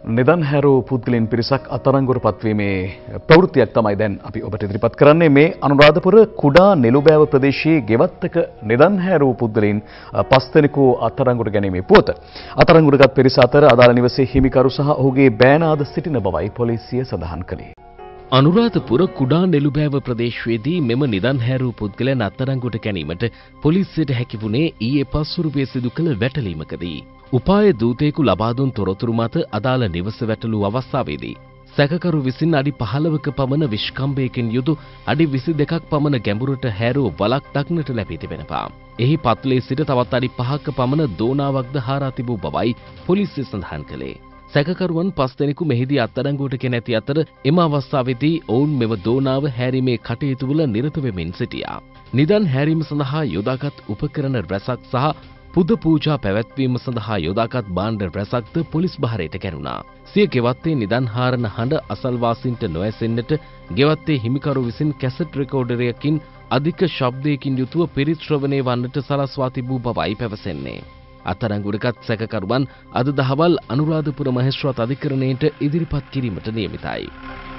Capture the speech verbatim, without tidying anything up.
නිදන් හැරූ පුද්ගලයන් පිරිසක් අත්අඩංගුවට පත්වීමේ ප්‍රවෘත්තියක් තමයි දැන් අපි ඔබට ඉදිරිපත් කරන්නේ. මේ අනුරාධපුර කුඩා නෙළුබෑව ප්‍රදේශයේ ගෙවත්තක නිදන් හැරූ පුද්ගලයන් පස් දෙනෙකු අත්අඩංගුවට ගැනීමේ පුවත. අත්අඩංගුවටගත් පිරිස අතර අදාළ නිවසේ හිමිකරු සහ ඔහුගේ බෑනාද සිටින බවයි පොලිසිය සඳහන් කළේ. අනුරාධපුර කුඩා නෙළුබෑව ප්‍රදේශයේදී මෙම නිදන් හැරූ පුද්ගලයන් අත්අඩංගුවට ගැනීමට පොලිසියට හැකි වුණේ ඊයේ පස්වරුවේ සිදු කළ වැටලීමකදී. උපාය දූතයෙකු ලබා දුන් තොරතුරු මත අදාළ නිවස වැටලූ අවස්ථාවේදී සැකකරු විසින් අඩි පහළවක පමණ විෂ්කම්භයකින් යුතු අඩි විසි දෙකක් පමණ ගැඹුරට හැරූ වලක් දක්නට ලැබී තිබෙනවා. එහි පත්ලේ සිට තවත් අඩි පහක පමණ දෝනාවක්ද හාරා තිබූ බවයි පොලිසිය සඳහන් කළේ. සැකකරුවන් පස් දෙනෙකු මෙහිදී අත්අඩංගුවට ගෙන ඇති අතර එම අවස්ථාවේදී ඔවුන් මෙම දෝනාව හැරීමේ කටයුතු වල නිරත වෙමින් සිටියා. නිදන් හැරීම සඳහා යොදාගත් උපකරණ රැසක් සහ පුද පූජා පැවැත්වීම සඳහා යොදාගත් භාණ්ඩ රැසක්ද පොලිස් බහරයට ගැනුණා. සිය ගෙවත්තේ නිදන් හාරන හඬ අසල්වාසීන්ට නොඇසෙන්නට ගෙවත්තේ හිමිකරු විසින් කැසට් රෙකෝඩරයකින් අධික ශබ්දයකින් යුතුව පිරිත් ශ්‍රවණය වන්නට සලස්වා තිබූ බවයි පැවසෙන්නේ. අත්අඩංගුවටගත් සැකකරුවන් අද දහවල් අනුරාධපුර මහේස්ත්‍රාත් අධිකරණයට ඉදිරිපත් කිරීමට නියමිතයි.